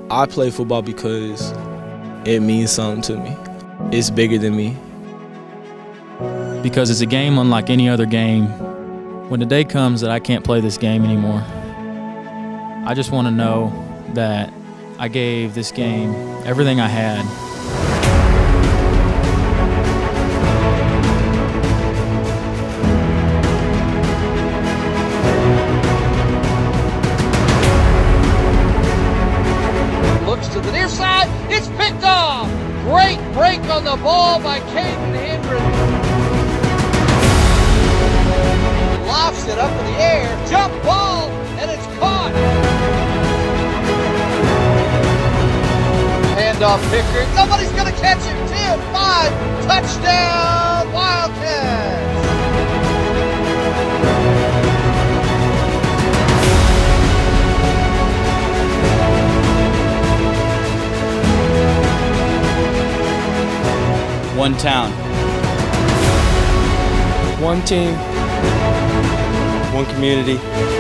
I play football because it means something to me. It's bigger than me. Because it's a game unlike any other game. When the day comes that I can't play this game anymore, I just want to know that I gave this game everything I had. Looks to the near side, it's picked off! Great break on the ball by Caden Hendren. Lofts it up in the air, jump ball, and it's caught! Handoff Pickard, nobody's gonna catch him, 10-5, touchdown Wildcats! One town. One team. One community.